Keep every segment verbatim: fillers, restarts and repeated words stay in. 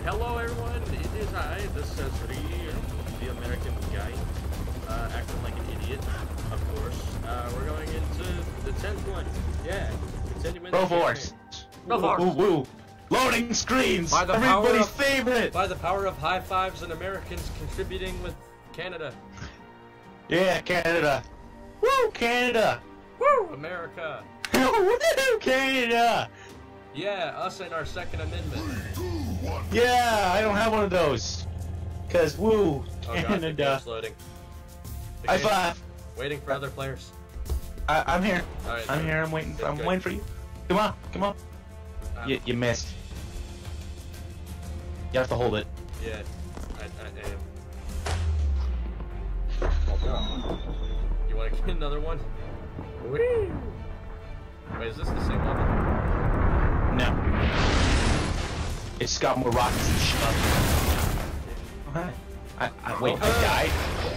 hello everyone, it is I, this is Ri, the American guy, uh, acting like an idiot, of course. Uh, we're going into the tenth one, yeah, continuing Go Force! Go Force! Woo woo! Loading screens! By the Everybody's power of, favorite! By the power of high fives and Americans contributing with Canada. Yeah, Canada! Woo, Canada! Woo, America! Woo, Canada! Yeah, us and our Second Amendment. Yeah, I don't have one of those. Cause woo, Oh god, the Canada. game's loading. The High game's five. Waiting for other players. I, I'm here. Alright, I'm here. I'm waiting. good, I'm good. waiting for you. Come on, come on. Um, You, you missed. You have to hold it. Yeah, I, I am. You want to get another one? Whee! Wait, is this the same level? No. It's got more rockets and stuff. Okay. I, I wait. Oh, I died.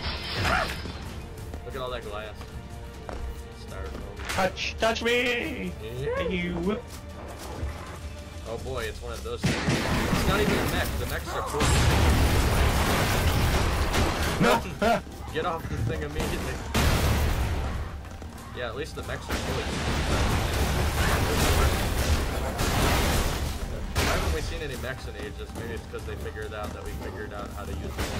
Look at all that glass. Styrofoam. Touch, touch me. Yeah. You. Oh boy, it's one of those things. It's not even a mech. The mechs are cool. No. Get off the thing immediately. Yeah, at least the mechs are cool. Why haven't we seen any mechs in ages? Maybe it's because they figured out that we figured out how to use them.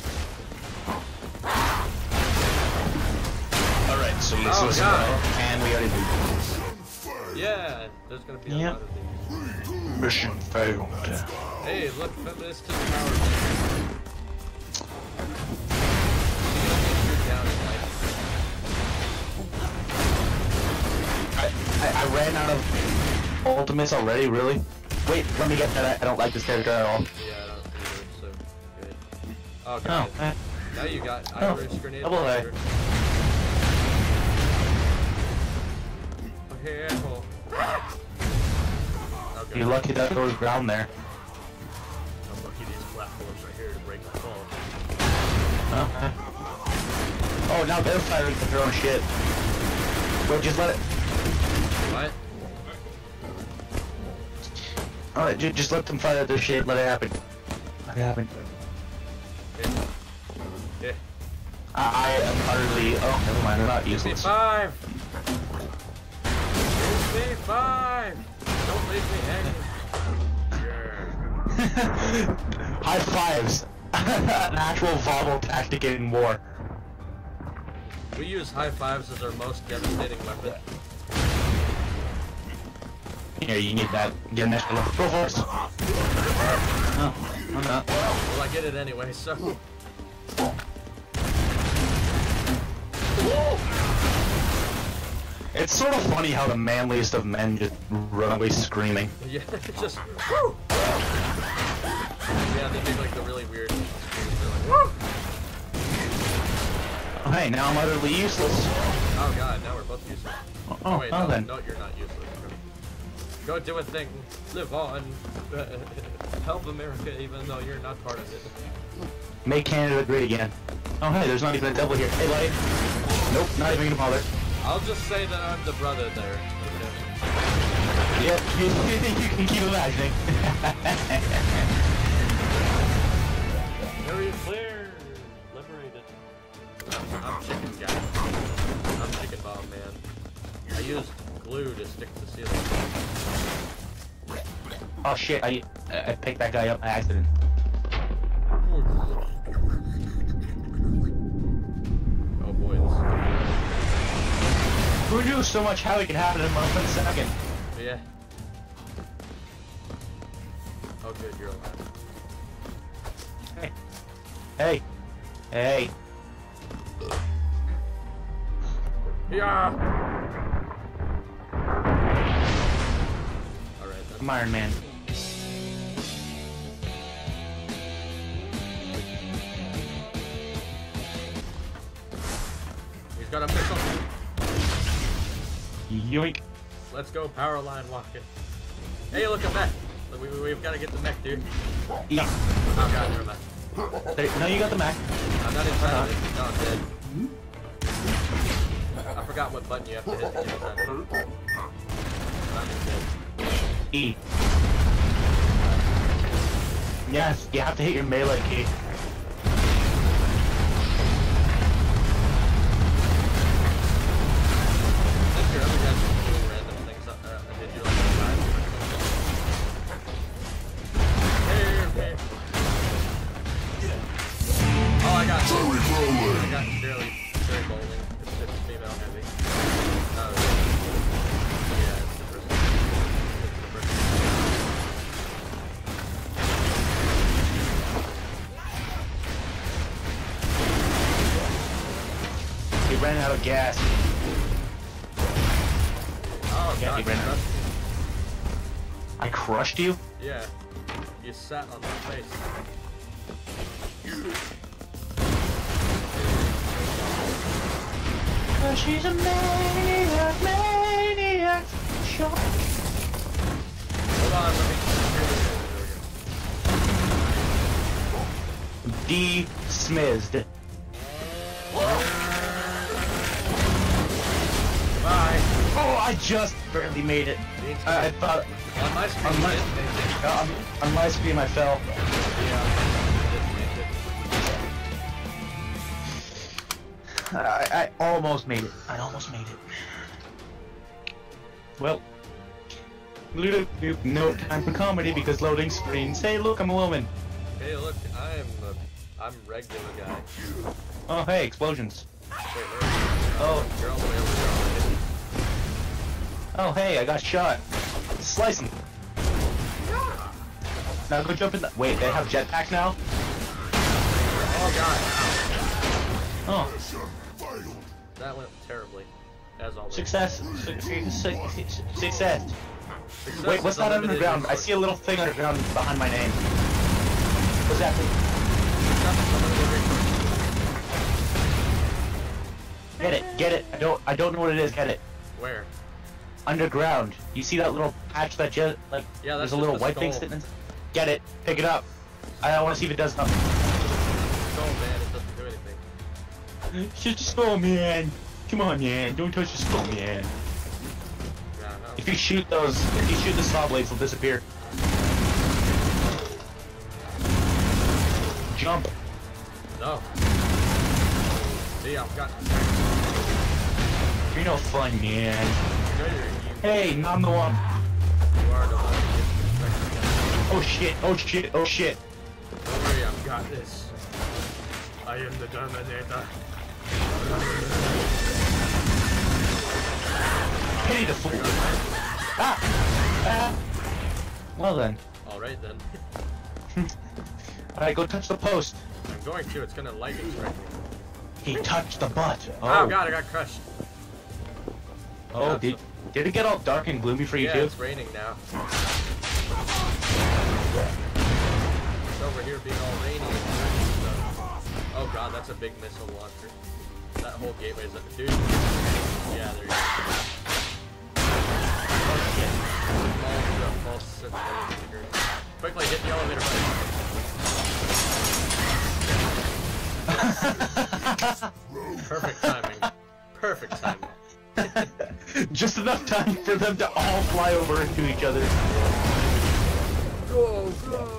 Alright, so let's Oh, listen God. now, and we already did. Yeah, there's gonna be a Yep. lot of these. Mission failed. Hey, look, feminist to the power. Down in life. I, I, I ran out of ultimates already, really? Wait, let me get that. I, I don't like this character at all. Yeah, I don't either, so good. Oh, Oh, God. eh. Now you got Oh, Irish grenade double A. launcher. Okay, asshole. Okay. You're lucky that there was ground there. I'm lucky these platforms right here to break my fall. Okay. Oh, now they're firing with their own shit. Wait, just let it. What? Alright, ju just let them fire at their shit. Let it happen. Let it happen. Yeah. Yeah. I, I am utterly. Oh, never mind. They're not Give me useless. five! Give me five! Don't leave me hanging. Yeah. High fives. An actual viable tactic in war. We use high fives as our most devastating weapon. Here, you need that. Get an extra level. Go for it. No, I'm not. Well, I get it anyway, so. It's sort of funny how the manliest of men just run away screaming. Yeah, just. Woo! Yeah, they make like the really weird. They're like, woo! Oh, hey, now I'm utterly useless. Oh god, now we're both useless. Oh, Oh, wait, oh no, then. no, you're not useless. Go do a thing. Live on. Help America even though you're not part of it. Make Canada great again. Oh, hey, there's not even a devil here. Hey, buddy. Nope, not even gonna bother. I'll just say that I'm the brother there. Okay. Yeah, you, you can keep imagining. Area clear. Liberated. I'm chicken guy. I'm chicken bomb man. I used glue to stick to the ceiling. Oh shit, I I picked that guy up by accident. Oh boy, this is Who knew so much how it could happen in one second? good. Yeah. Oh good, you're alive. Hey. Hey. Hey. Yeah. Alright, that's I'm Iron Man. He's got a missile. Yoink. Let's go power line walking. Hey, look at that. We, we, we've got to get the mech, dude. Yeah. Oh god, never mind. There, no, you got the Mac. I'm not inside of it. No, I'm dead. I forgot what button you have to hit to get inside of it. I'm dead. E. Yes, you have to hit your melee key. Your other guys are doing random things. Uh, did you like five? Hey, okay. Oh, I got I got barely very bowling. It's, it's female heavy. Oh, yeah, it's the first. It's the first. He ran out of gas. Oh, Yeah, God, he ran you out. crushed me. I crushed you? Yeah, you sat on my face. Uh, she's a maniac, maniac. Shut up. Hold on, let me. De-smized. Bye. Oh, I just barely made it. I, I thought On my screen, on my, you didn't make it. uh, on, on my screen I fell. Yeah, you didn't make it. I, I almost made it. I almost made it. Well, Ludo, no time for comedy because loading screens. Hey, look, I'm a woman. Hey, look, I'm a, I'm regular guy. Oh, hey, explosions. Wait, where Oh. You're all the way over there already. Oh, hey, I got shot. Slicing. Now go jump in the. Wait, they have jetpacks now? Oh god, ow. Oh, That went terribly. As always. success. Su- su- su- Success. Success Wait, what's is that unlimited underground? I resource. see a little thing underground behind my name. What's that thing? Success is unlimited resource. Get it, get it. I don't I don't know what it is, get it. Where? Underground. You see that little patch that just like Yeah, that's there's a just little the white thing skull. sitting in. Get it, pick it up. I want to see if it does something. So bad it doesn't do anything. It's just a skull, man. Come on, man. Don't touch the skull, man. Yeah, no. If you shoot those, if you shoot the saw blades, they'll disappear. Jump. No. See, I've got. You're no fun, man. Good, you Hey, I'm the one. you are the one who gets disrespected. Oh shit, oh shit, oh shit. Don't worry, I've got this. I am the Terminator. Pity the fool. Ah! Ah! Well then. Alright then. Alright, go touch the post. I'm going to, it's gonna lightning strike me. He touched the butt. Oh, god, I got crushed. Oh, Yeah, did, did it get all dark and gloomy for you Yeah, too? it's raining now. It's over here being all rainy and dirty stuff. Oh god, that's a big missile launcher. That whole gateway is a dude. Yeah, there you go. False, false sensitivity stickers. Quickly hit the elevator button. Perfect timing. Perfect timing. Just enough time for them to all fly over into each other. Go, go, go!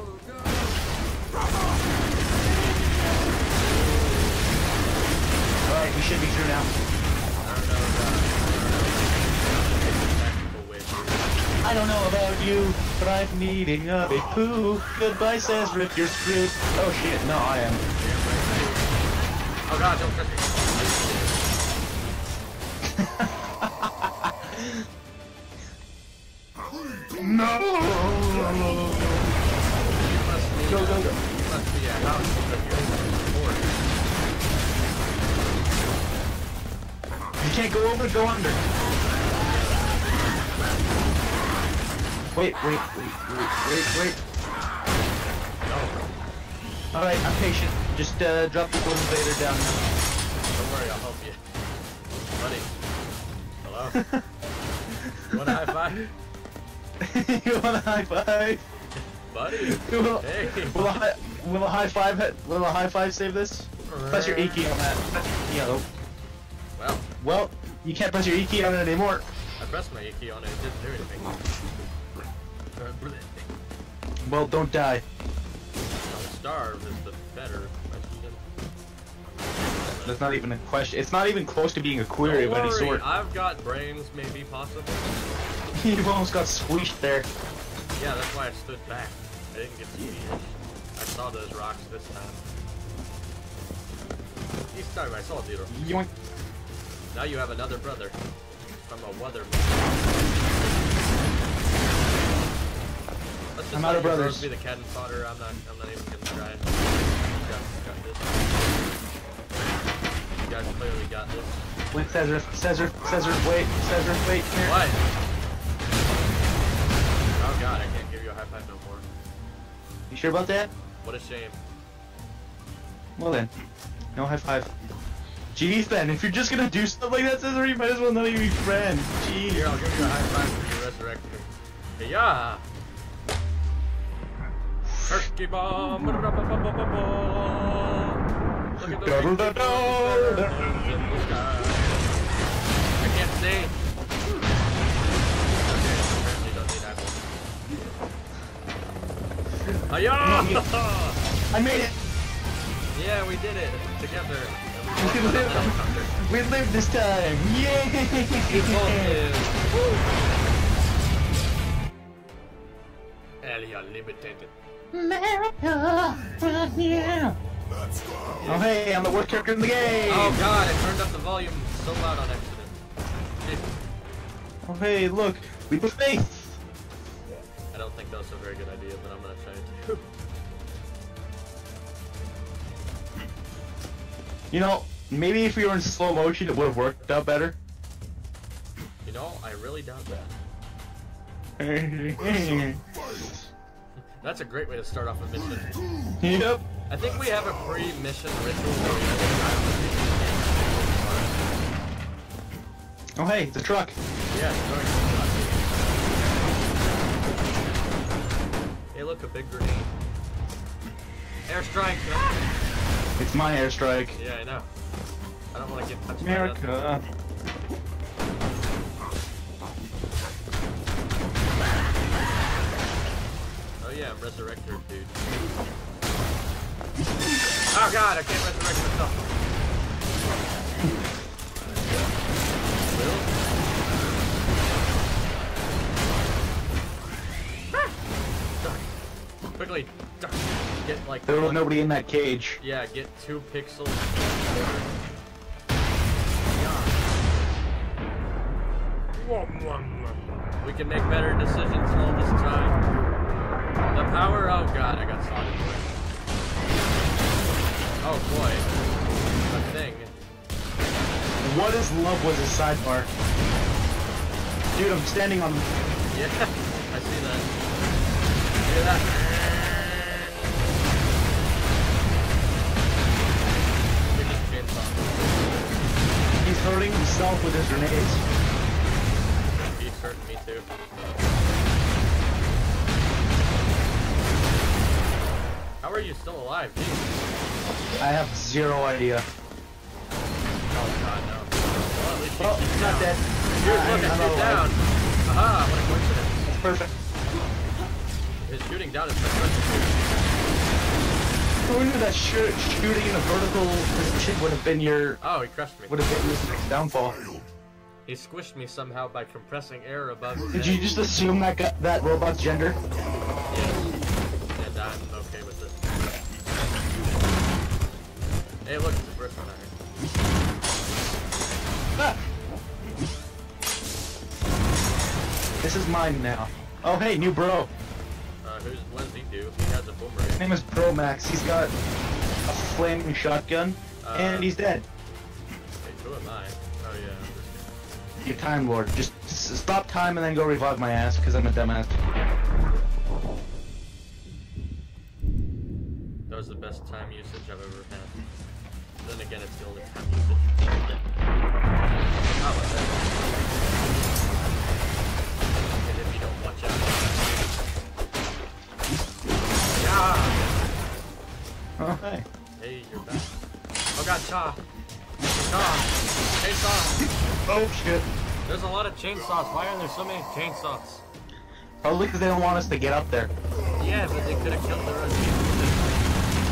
Alright, we should be through now. I don't know about tactical witch. I don't know about you, but I'm needing a big poo. Goodbye says Rip, you're screwed. Oh shit, no, I am. Oh god, don't touch me. No! You must be, Go, go, go. You must be a house that you're You can't go over, go under. Wait, wait, wait, wait, wait, wait. No. Alright, I'm patient. Just uh, drop the elevator down now. Don't worry, I'll help you. Buddy. Hello? You want a high five? You want a high five? Buddy? Will, Hey. will, a high, will a high five hit, will a high five save this? Press your E key on that. Yeah. Well, Well, you can't press your E key on it anymore. I pressed my E key on it, it didn't do anything. Well, don't die. starve is the better question. That's not even a question. It's not even close to being a query Don't of any worry, sort. I've got brains, maybe, possibly. You almost got squished there. Yeah, that's why I stood back. I didn't get squished. I saw those rocks this time. This time I saw zero. Yoink. Now you have another brother from a weather. Let's just I'm let out of you brothers. bros be the cannon fodder. I'm not. I'm not even gonna try. Got, got this. You guys clearly got this. Wait, Cesar, Cesar, Cesar, wait, Cesar, wait, here. What? Oh god, I can't give you a high five no more. You sure about that? What a shame. Well then, no high five. Jeez then, if you're just gonna do stuff like that, Cesar, you might as well not even be friends. Jeez. Here, I'll give you a high five for your resurrection. Hey, yeah. Turkey bomb. Look at the big in the sky. I can't see. Okay, apparently don't need apples. Hi-ya! I made it! Yeah, we did it together. We lived, we lived this time! Yay! We both live. Elia Limited. America, yeah. Oh hey, I'm the worst character in the game! Oh god, I turned up the volume so loud on accident. Oh hey, look, we put faith! I don't think that was a very good idea, but I'm gonna try it too. You know, maybe if we were in slow motion it would have worked out better. You know, I really doubt that. That's a great way to start off a mission. Yep. I think we have a pre-mission ritual where we Oh hey, it's a truck. Yeah, it's going to Hey look, a big grenade. Airstrike! It's my airstrike. Yeah, I know. I don't want to get touched by America. that. Oh yeah, I'm Resurrector, dude. Oh god, I can't resurrect myself. Will? Ah! Duck. Quickly, duck. Get like. There was one- nobody in that cage. Yeah, get two pixels. We can make better decisions all this time. The power, oh god, I got sodded. Oh boy. A thing. What is love was a sidebar. Dude, I'm standing on... Yeah, I see that. Hear that? Look at this chainsaw. He's hurting himself with his grenades. He's hurting me too. How are you still alive? Jeez. I have zero idea. Oh god, no. Well, at least you Oh, keep he's not down. dead. Dude, I- look, I I'm shoot alive. down. Aha, what a coincidence. That's perfect. His shooting down is such Who knew that shoot, shooting in a vertical position would have been your... Oh, he crushed me. would have been your downfall? He squished me somehow by compressing air above his Did head. you just assume that gu- that robot's gender? Yes. And I'm okay with it. Hey, look, it's the first one I heard. Ah! This is mine now. Oh hey, new bro. Uh, who's, what does he do? He has a His boomerang. name is Pro Max. He's got a flaming shotgun, Uh, and he's dead. Wait, who am I? Oh, yeah. Your Time Lord. Just s- stop time and then go revive my ass, because I'm a dumbass. That was the best time usage I've ever had. Then again, it's the only time usage. I like that. And if you don't watch out. Yeah! Oh hey. Hey, you're back. Oh god, Chaw! Chaw! Chainsaw! Oh shit. There's a lot of chainsaws. Why are there so many chainsaws? Probably because they don't want us to get up there. Yeah, but they could have killed the rest of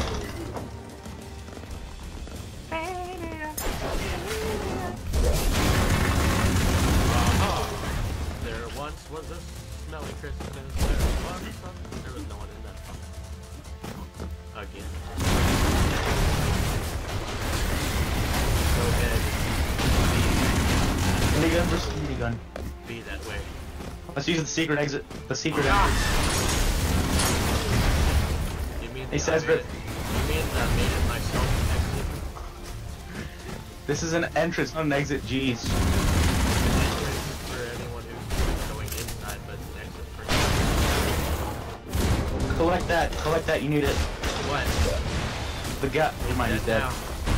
Let's use the secret exit. The secret Ah. exit. You mean He the, says I made that- it, you mean that I made it myself exit? This is an entrance, not an exit. Jeez. An entrance for anyone who's going inside, but an exit for Collect that. Collect that. You need it. what? The guy. Never mind. He's dead. Now.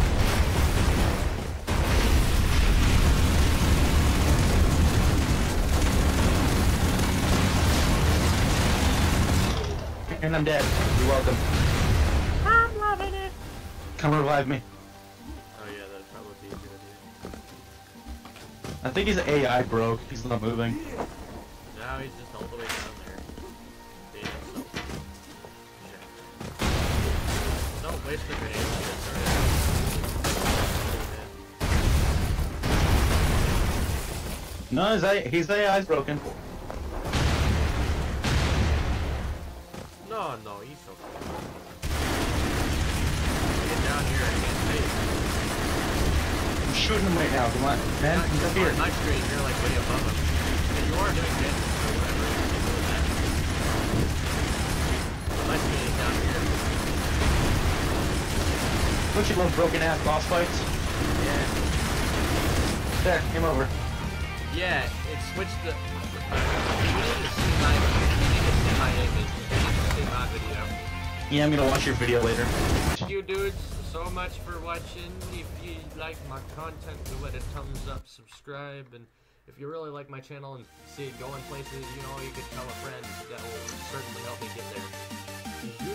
And I'm dead. You're welcome. I'm loving it. Come revive me. Oh yeah, that'd probably be a good idea. I think his A I broke. He's not moving. Now he's just all the way down there. Being himself. Shit. Don't waste the grenade. No, his A his A I's broken. No, no, he's okay. Get down here and get safe. I'm shooting him right now. Come on, man. Not- He's up you're here. on my screen, you're like way above him. And you are doing damage or whatever you can do with that. My screen is down here. Don't you love broken ass boss fights? Yeah. There, game over. Yeah, it switched the... Uh, you need to see my... You need to see my image. You need to see my video. Yeah, I'm gonna watch your video later. Thank you dudes so much for watching. If you like my content, go it a thumbs up, subscribe, and if you really like my channel and see it going places, you know, you could tell a friend. That will certainly help me get there.